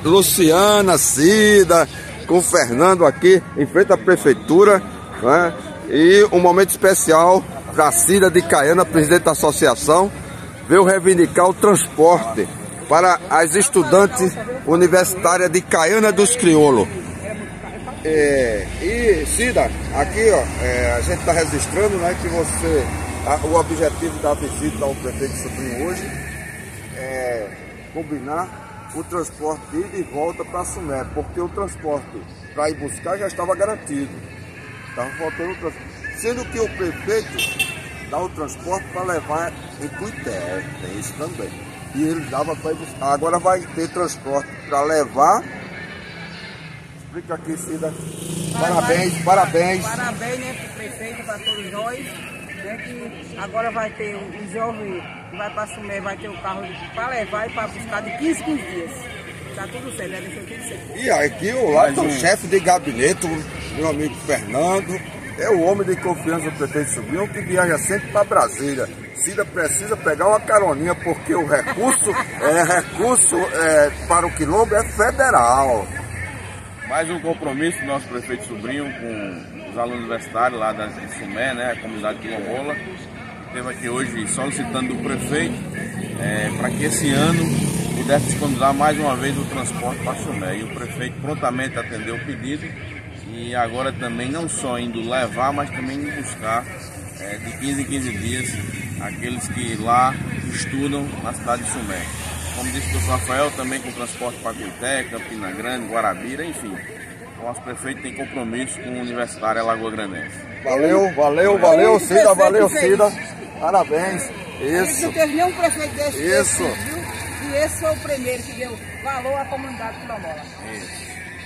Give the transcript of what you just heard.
Luciana, Cida, com o Fernando aqui em frente à prefeitura, né? E um momento especial para a Cida de Caiana, presidente da associação, veio reivindicar o transporte para as estudantes universitárias de Caiana dos Crioulos. E Cida, aqui ó, a gente está registrando, né, que o objetivo da visita ao prefeito Sobrinho hoje é combinar o transporte de ida e volta para Sumé, porque o transporte para ir buscar já estava garantido. Estava faltando o transporte. Sendo que o prefeito dá o transporte para levar em Cuité, tem isso também. E ele dava para ir buscar. Agora vai ter transporte para levar. Explica aqui, Cida. Parabéns. Parabéns, né, para o prefeito, para todos nós. Né, que agora vai ter um jovem que vai para Sumé, vai ter o carro para levar e para buscar de 15 dias. Tá tudo certo, deve ser tudo certo. E aqui o lado do chefe de gabinete, o meu amigo Fernando, é o homem de confiança do prefeito Sobrinho, que viaja sempre para Brasília. Cida precisa pegar uma caroninha, porque o recurso para o quilombo é federal. Mais um compromisso do nosso prefeito Sobrinho com os alunos universitários lá da Sumé, né, a comunidade quilombola. Esteve aqui hoje solicitando do prefeito para que esse ano pudesse disponibilizar mais uma vez o transporte para Sumé. E o prefeito prontamente atendeu o pedido e agora também não só indo levar, mas também indo buscar de 15 em 15 dias aqueles que lá estudam na cidade de Sumé. Como disse o professor Rafael, também com transporte para Cuité, Campina Grande, Guarabira, enfim. O nosso prefeito tem compromisso com o Universitário Lagoa Grandense. Valeu, Cida, valeu, Cida. Parabéns. Isso. Não teve nenhum prefeito desse. Isso. E esse foi o primeiro que deu valor à comunidade quilombola. Isso.